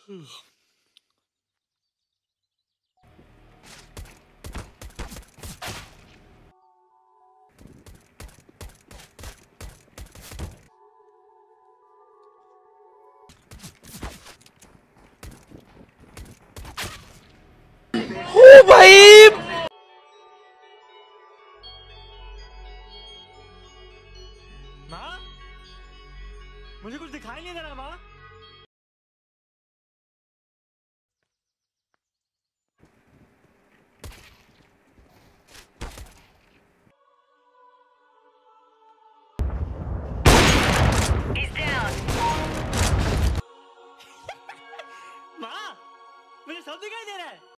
ओ भाई माँ, मुझे कुछ दिखाई नहीं दे रहा माँ। माँ, मुझे सब दिखाई दे रहा है।